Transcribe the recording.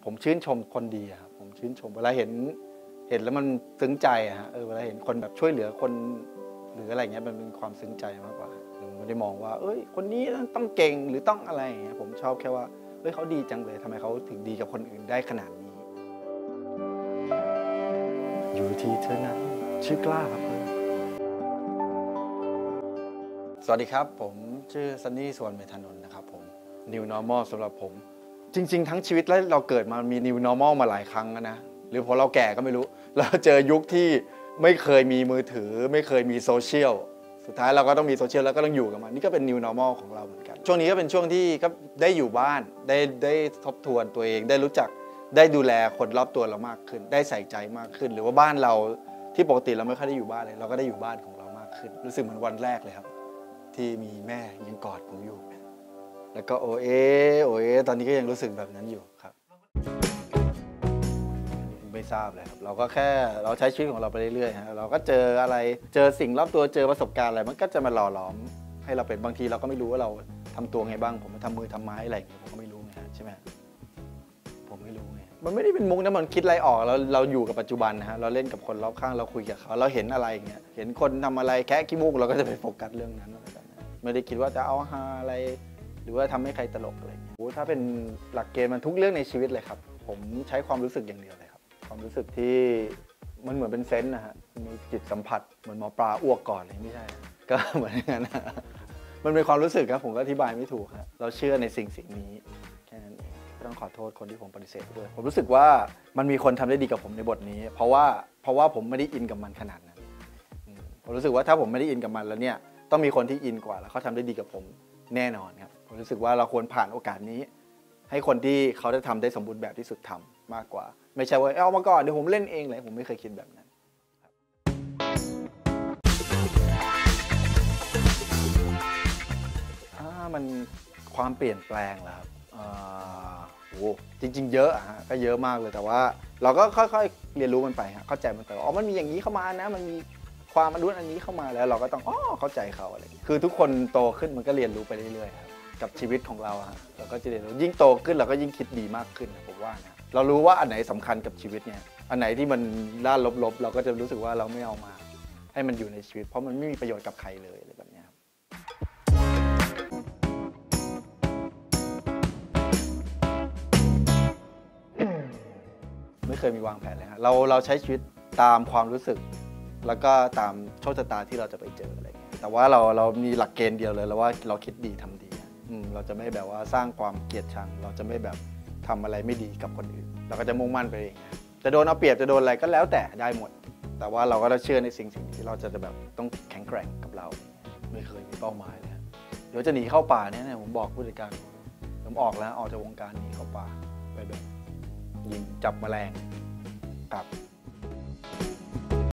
ผมชื่นชมคนดีครับผมชื่นชมเวลาเห็นแล้วมันซึ้งใจอะฮะเวลาเห็นคนแบบช่วยเหลือคนหรืออะไรเงี้ยมันเป็นความซึ้งใจมากกว่าผมไม่ได้มองว่าคนนี้ต้องเก่งหรือต้องอะไรอย่างเงี้ยผมชอบแค่ว่าเขาดีจังเลยทำไมเขาถึงดีกับคนอื่นได้ขนาดนี้อยู่ที่เธอนั้นชื่อกล้าครับสวัสดีครับผมชื่อซันนี่สวนเมธานนท์นะครับผม New Normal สำหรับผมจริงๆทั้งชีวิตแล้วเราเกิดมามี New Normal มาหลายครั้งนะหรือพอเราแก่ก็ไม่รู้เราเจอยุคที่ไม่เคยมีมือถือไม่เคยมีโซเชียลสุดท้ายเราก็ต้องมีโซเชียลแล้วก็ต้องอยู่กับมันนี่ก็เป็น New Normal ของเราเหมือนกันช่วงนี้ก็เป็นช่วงที่ก็ได้อยู่บ้านได้ทบทวนตัวเองได้รู้จักได้ดูแลคนรอบตัวเรามากขึ้นได้ใส่ใจมากขึ้นหรือว่าบ้านเราที่ปกติเราไม่ค่อยได้อยู่บ้านเลยเราก็ได้อยู่บ้านของเรามากขึ้นรู้สึกเหมือนวันแรกเลยครับที่มีแม่ยังกอดผมอยู่แล้วก็โอเอตอนนี้ก็ยังรู้สึกแบบนั้นอยู่ครับไม่ทราบเลยครับเราก็แค่เราใช้ชีวิตของเราไปเรื่อยๆฮะเราก็เจออะไรเจอสิ่งรอบตัวเจอประสบการณ์อะไรมันก็จะมาหล่อหลอมให้เราเป็นบางทีเราก็ไม่รู้ว่าเราทำตัวไงบ้างผมทำมือทำไม้อะไรอย่างเงี้ยผมก็ไม่รู้ไงใช่ไหมผมไม่รู้ไงมันไม่ได้เป็นมุกนะมันคิดอะไรออกเราอยู่กับปัจจุบันนะฮะเราเล่นกับคนรอบข้างเราคุยกับเขาเราเห็นอะไรอย่างเงี้ยเห็นคนทำอะไรแค่ขี้มูกเราก็จะไปโฟกัสเรื่องนั้นไม่ได้คิดว่าจะเอาฮาอะไรหรือว่าทำให้ใครตลกอะไรอย่างเงี้ยถ้าเป็นหลักเกณฑ์มันทุกเรื่องในชีวิตเลยครับผมใช้ความรู้สึกอย่างเดียวเลยครับความรู้สึกที่มันเหมือนเป็นเซนส์นะฮะมีจิตสัมผัสเหมือนหมอปลาอ้วกก่อนเลยไม่ใช่ก็เหมือนอย่างนั้นนะมันเป็นความรู้สึกครับผมก็อธิบายไม่ถูกครับเราเชื่อในสิ่งนี้แค่นั้นเองต้องขอโทษคนที่ผมปฏิเสธด้วยผมรู้สึกว่ามันมีคนทำได้ดีกับผมในบทนี้เพราะว่าผมไม่ได้อินกับมันขนาดนั้นผมรู้สึกว่าถ้าผมไม่ได้อินกับมันแล้วเนี่ยต้องมีคนที่อินกว่าแล้วเขาทำได้ดีกับผมแน่นอนครับผมรู้สึกว่าเราควรผ่านโอกาสนี้ให้คนที่เขาได้ทำได้สมบูรณ์แบบที่สุดทำมากกว่าไม่ใช่ว่าเอามาก่อนเดี๋ยวผมเล่นเองเลยผมไม่เคยคิดแบบนั้นมันความเปลี่ยนแปลงเหรอครับจริงๆเยอะฮะก็เยอะมากเลยแต่ว่าเราก็ค่อยๆเรียนรู้มันไปฮะเข้าใจมันไปมันมีอย่างนี้เข้ามานะมันมีความอนุอันนี้เข้ามาแล้วเราก็ต้องเข้าใจเขาอะไรคือทุกคนโตขึ้นมันก็เรียนรู้ไปเรื่อยๆครับกับชีวิตของเราฮะเราก็จะเรียนรู้ยิ่งโตขึ้นเราก็ยิ่งคิดดีมากขึ้นผมว่านะเรารู้ว่าอันไหนสำคัญกับชีวิตเนี่ยอันไหนที่มันด้านลบๆเราก็จะรู้สึกว่าเราไม่เอามาให้มันอยู่ในชีวิตเพราะมันไม่มีประโยชน์กับใครเลยอะไรแบบนี้ไม่เคยมีวางแผนเลยฮะเราใช้ชีวิตตามความรู้สึกแล้วก็ตามโชคชะตาที่เราจะไปเจออะไรเงี้ยแต่ว่าเรามีหลักเกณฑ์เดียวเลยแล้วว่าเราคิดดีทำดีเราจะไม่แบบว่าสร้างความเกลียดชังเราจะไม่แบบทำอะไรไม่ดีกับคนอื่นเราก็จะมุ่งมั่นไปเองจะโดนเอาเปรียบจะโดนอะไรก็แล้วแต่ได้หมดแต่ว่าเราก็ต้องเชื่อในสิ่งที่เราจะแบบต้องแข็งแกร่งกับเราไม่เคยมีเป้าหมายเลยเดี๋ยวจะหนีเข้าป่าเนี่ยผมบอกผู้จัดการผมออกแล้วออกจากวงการหนีเข้าป่าไปแบบยิงจับแมลงครับ